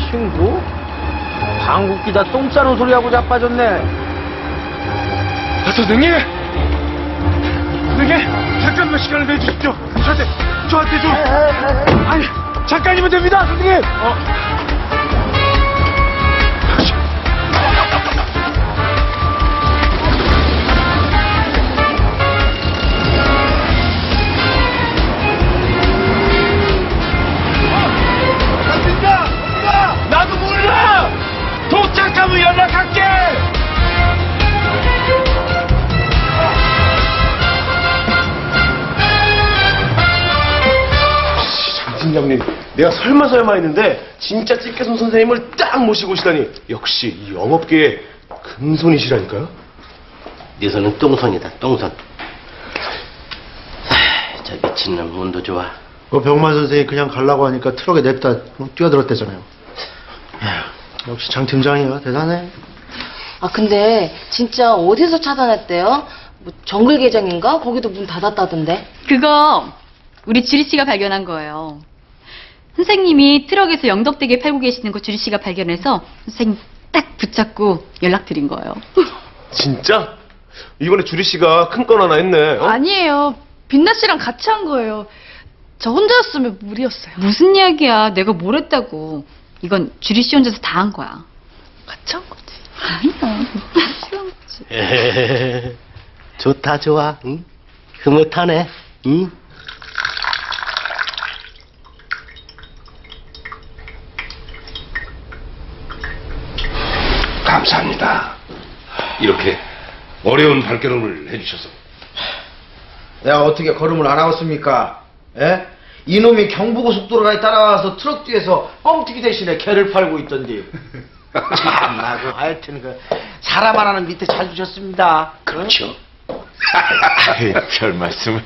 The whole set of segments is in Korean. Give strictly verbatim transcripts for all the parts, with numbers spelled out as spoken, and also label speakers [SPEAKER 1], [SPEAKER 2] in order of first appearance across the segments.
[SPEAKER 1] 친구? 방귀끼다 똥 싸는 소리하고 자빠졌네.
[SPEAKER 2] 아, 선생님! 선생님! 잠깐만 시간을 내주십시오. 저한테, 저한테 좀. 아니, 잠깐이면 됩니다, 선생님! 어. 나도 몰라! 도착하면 연락할게! 장 팀장님, 내가 설마 설마 했는데 진짜 찌개손 선생님을 딱 모시고 오시다니 역시 이 영업계의 금손이시라니까요?
[SPEAKER 3] 네 손은 똥손이다, 똥손. 하, 저 미친놈 운도 좋아.
[SPEAKER 4] 그 병만 선생이 그냥 가려고 하니까 트럭에 냅다 뛰어들었대잖아요. 역시 장 팀장이야. 대단해.
[SPEAKER 5] 아 근데 진짜 어디서 차단했대요? 뭐 정글 계정인가? 거기도 문 닫았다던데.
[SPEAKER 6] 그거 우리 주리 씨가 발견한 거예요. 선생님이 트럭에서 영덕대게 팔고 계시는 거 주리 씨가 발견해서 선생님 딱 붙잡고 연락드린 거예요.
[SPEAKER 2] 진짜? 이번에 주리 씨가 큰 건 하나 했네. 어?
[SPEAKER 7] 아니에요. 빛나 씨랑 같이 한 거예요. 저 혼자였으면 무리였어요.
[SPEAKER 6] 무슨 이야기야. 내가 뭘 했다고. 이건 주리 씨 혼자서 다 한 거야.
[SPEAKER 7] 같이 한 거지.
[SPEAKER 6] 아니야. 같이 한 거지.
[SPEAKER 3] 에헤헤헤. 좋다 좋아. 응? 흐뭇하네. 응?
[SPEAKER 8] 감사합니다. 이렇게 어려운 발걸음을 해주셔서.
[SPEAKER 4] 내가 어떻게 걸음을 안 하겠습니까? 예? 이놈이 경부고속도로가에 따라와서 트럭 뒤에서 뻥튀기 대신에 개를 팔고 있던데. 참나, 그 하여튼 그 사람 하나는 밑에 잘 두셨습니다.
[SPEAKER 8] 그렇죠.
[SPEAKER 2] 별 말씀을.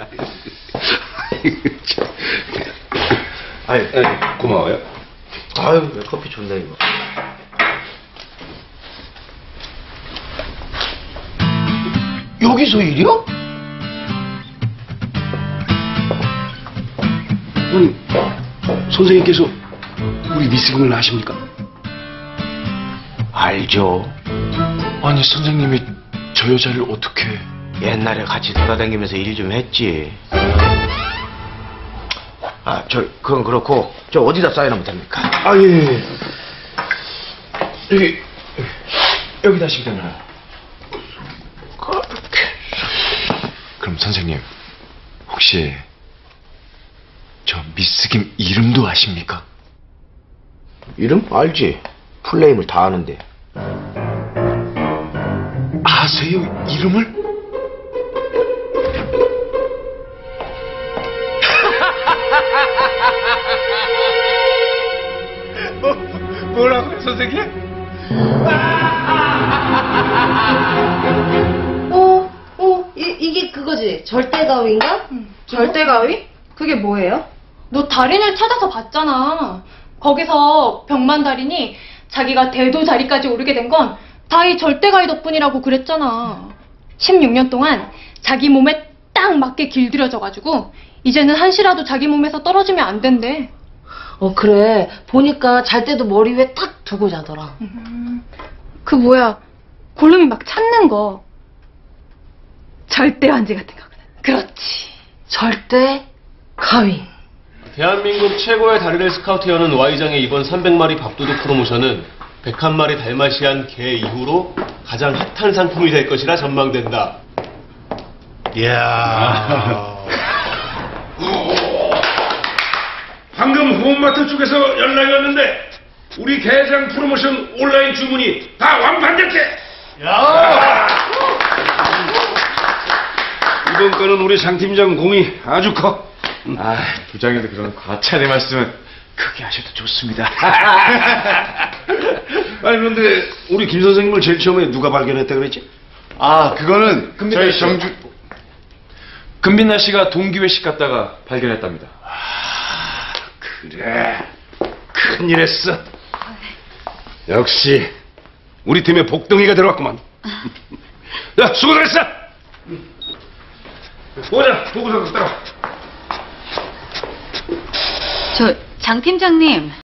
[SPEAKER 8] 아유, 고마워요.
[SPEAKER 4] 아유, 커피 좋네 이거. 여기서 일이요?
[SPEAKER 8] 아니, 선생님께서 우리 미스김을 아십니까?
[SPEAKER 4] 알죠.
[SPEAKER 2] 아니, 선생님이 저 여자를 어떻게...
[SPEAKER 4] 옛날에 같이 돌아다니면서 일 좀 했지. 아, 저 그건 그렇고 저 어디다 사인하면 됩니까?
[SPEAKER 2] 아, 예, 예. 여기, 여기다 하시면 되나요? 그럼 선생님, 혹시 저 미스김 이름도 아십니까?
[SPEAKER 4] 이름? 알지. 풀네임을 다 아는데.
[SPEAKER 2] 아세요? 이름을? 뭐, 뭐라고요, 선생님?
[SPEAKER 5] 어? 어? 이, 이게 그거지? 절대가위인가?
[SPEAKER 7] 응. 절대가위? 그게 뭐예요?
[SPEAKER 6] 너 달인을 찾아서 봤잖아. 거기서 병만 달인이 자기가 대도 자리까지 오르게 된 건 다 이 절대가위 덕분이라고 그랬잖아. 십육 년 동안 자기 몸에 딱 맞게 길들여져가지고 이제는 한시라도 자기 몸에서 떨어지면 안 된대.
[SPEAKER 5] 어 그래. 보니까 잘 때도 머리 위에 딱 두고 자더라.
[SPEAKER 7] 음, 그 뭐야. 골룸이 막 찾는 거. 절대 완지 같은 거거든.
[SPEAKER 5] 그렇지. 절대 가위.
[SPEAKER 9] 대한민국 최고의 다리를 스카우트하는 Y장의 이번 삼백 마리 밥도둑 프로모션은 백한 마리 달마시안 개 이후로 가장 핫한 상품이 될 것이라 전망된다.
[SPEAKER 8] 이야. 방금 호흡마트 쪽에서 연락이 왔는데 우리 개장 프로모션 온라인 주문이 다 완판됐대. 야. 이번 건은 우리 장 팀장 공이 아주 커.
[SPEAKER 2] 아, 부장님도 그런 과찬의 말씀은 크게 하셔도 좋습니다.
[SPEAKER 8] 아니 그런데 우리 김 선생님을 제일 처음에 누가 발견했다 그랬지?
[SPEAKER 2] 아, 그거는
[SPEAKER 4] 금빛나
[SPEAKER 2] 저희
[SPEAKER 4] 씨.
[SPEAKER 2] 정주 금빛나 씨가 동기회식 갔다가 발견했답니다.
[SPEAKER 8] 아, 그래. 큰일 했어. 역시 우리 팀에 복덩이가 들어왔구만. 야, 수고들 했어. 보자, 보고서 따라.
[SPEAKER 6] 저 장 팀장님.